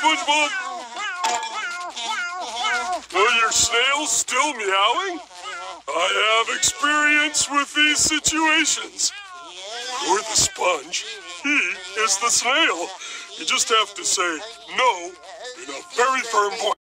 SpongeBob? Are your snails still meowing? I have experience with these situations. You're the sponge. He is the snail. You just have to say no in a very firm voice.